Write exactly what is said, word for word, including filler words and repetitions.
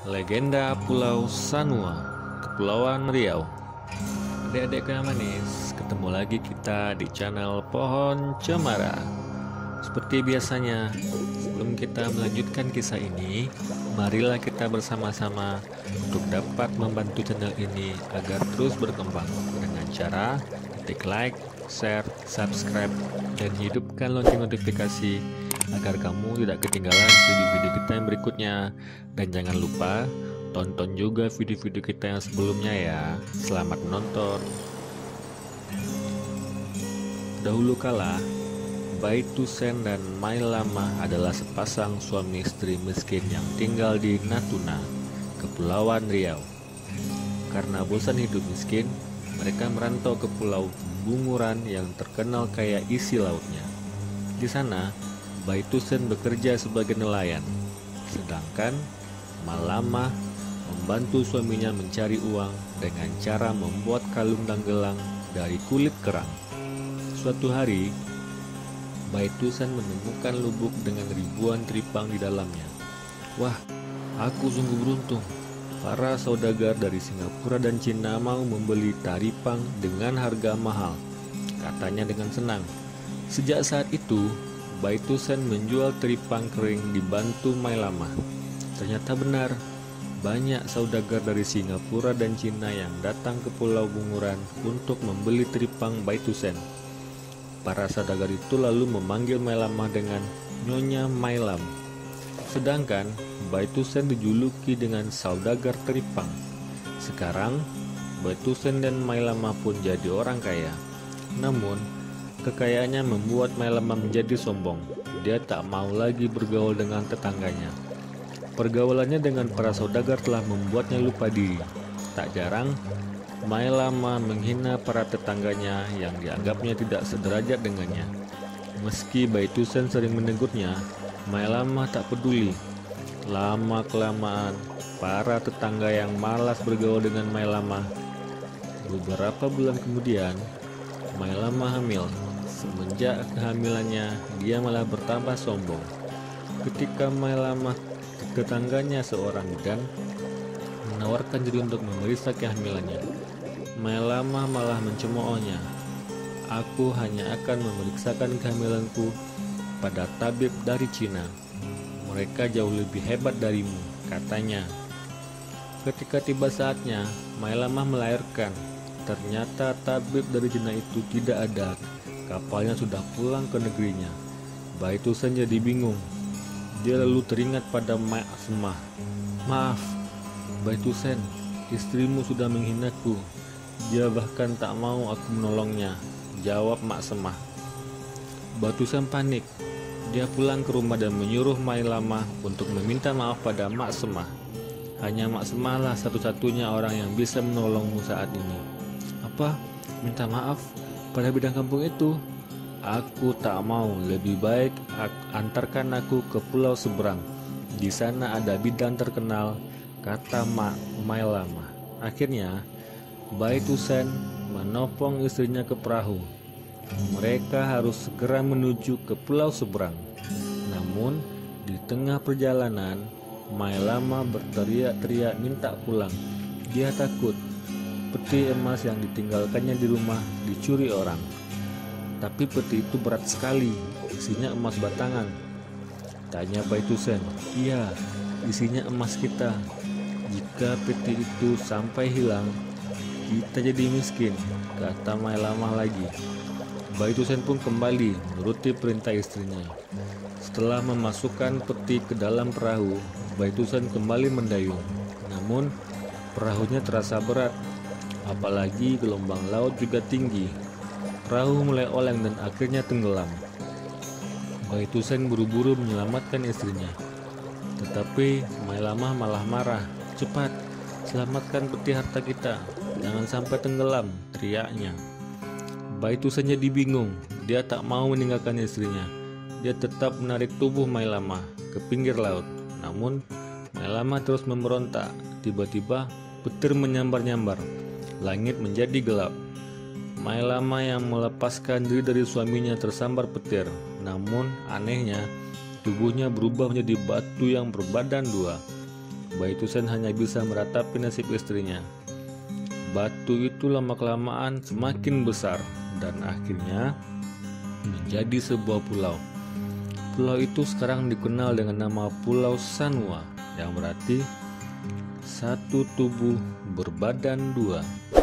Legenda Pulau Sanua, Kepulauan Riau. Adik-adik yang manis, ketemu lagi kita di channel Pohon Cemara. Seperti biasanya, sebelum kita melanjutkan kisah ini, marilah kita bersama-sama untuk dapat membantu channel ini agar terus berkembang dengan cara ketik like, share, subscribe, dan hidupkan lonceng notifikasi agar kamu tidak ketinggalan video-video kita yang berikutnya. Dan jangan lupa tonton juga video-video kita yang sebelumnya ya. Selamat menonton. Dahulu kala, Baitusen dan Mailama adalah sepasang suami istri miskin yang tinggal di Natuna, Kepulauan Riau. Karena bosan hidup miskin, mereka merantau ke Pulau Bunguran yang terkenal kaya isi lautnya. Di sana, Baitusen bekerja sebagai nelayan, sedangkan Mailama membantu suaminya mencari uang dengan cara membuat kalung dan gelang dari kulit kerang. Suatu hari, Baitusen menemukan lubuk dengan ribuan teripang di dalamnya. Wah, aku sungguh beruntung. Para saudagar dari Singapura dan Cina mau membeli taripang dengan harga mahal, katanya dengan senang. Sejak saat itu, Baitusen menjual teripang kering dibantu Mailama. Ternyata benar, banyak saudagar dari Singapura dan Cina yang datang ke Pulau Bunguran untuk membeli teripang Baitusen. Para saudagar itu lalu memanggil Mailama dengan Nyonya Mailam. Sedangkan Baitusen dijuluki dengan saudagar teripang. Sekarang Baitusen dan Mailama pun jadi orang kaya. Namun kekayaannya membuat Mailama menjadi sombong. Dia tak mau lagi bergaul dengan tetangganya. Pergaulannya dengan para saudagar telah membuatnya lupa diri. Tak jarang Mailama menghina para tetangganya yang dianggapnya tidak sederajat dengannya. Meski Baitusen sering menegurnya, Mailama tak peduli. Lama-kelamaan, para tetangga yang malas bergaul dengan Mailama. Beberapa bulan kemudian, Mailama hamil. Semenjak kehamilannya, dia malah bertambah sombong. Ketika Mailama tetangganya seorang bidan menawarkan diri untuk memeriksa kehamilannya, Mailama malah mencemoohnya. Aku hanya akan memeriksakan kehamilanku pada tabib dari Cina. Mereka jauh lebih hebat darimu, katanya. Ketika tiba saatnya, Mailama melahirkan. Ternyata tabib dari Cina itu tidak ada. Kapalnya sudah pulang ke negerinya. Baitusen jadi bingung. Dia lalu teringat pada Mak Semah. Maaf, Baitusen, istrimu sudah menghinaku. Dia bahkan tak mau aku menolongnya, jawab Mak Semah. Baitusen panik. Dia pulang ke rumah dan menyuruh Mailama untuk meminta maaf pada Mak Semah. Hanya Mak Semah lah satu-satunya orang yang bisa menolongmu saat ini. Apa? Minta maaf pada bidang kampung itu? Aku tak mau, lebih baik antarkan aku ke pulau seberang. Di sana ada bidan terkenal, kata Mak Mailama. Akhirnya, Baitusen menopong istrinya ke perahu. Mereka harus segera menuju ke pulau seberang. Namun, di tengah perjalanan, Mailama berteriak-teriak minta pulang. Dia takut peti emas yang ditinggalkannya di rumah dicuri orang. Tapi peti itu berat sekali, isinya emas batangan. Tanya Baitusen. Iya, isinya emas kita. Jika peti itu sampai hilang, kita jadi miskin, kata Mailama lagi. Baitusen pun kembali menuruti perintah istrinya. Setelah memasukkan peti ke dalam perahu, Baitusen kembali mendayung. Namun perahunya terasa berat, apalagi gelombang laut juga tinggi. Perahu mulai oleng dan akhirnya tenggelam. Baitusen buru-buru menyelamatkan istrinya. Tetapi Mailama malah marah. Cepat, selamatkan peti harta kita. Jangan sampai tenggelam, teriaknya. Baitusen jadi bingung. Dia tak mau meninggalkan istrinya. Dia tetap menarik tubuh Mailama ke pinggir laut. Namun Mailama terus memberontak. Tiba-tiba petir menyambar-nyambar. Langit menjadi gelap. Mailama yang melepaskan diri dari suaminya tersambar petir. Namun anehnya, tubuhnya berubah menjadi batu yang berbadan dua. Baitusen hanya bisa meratapi nasib istrinya. Batu itu lama-kelamaan semakin besar dan akhirnya menjadi sebuah pulau. Pulau itu sekarang dikenal dengan nama Pulau Sanua, yang berarti satu tubuh berbadan dua.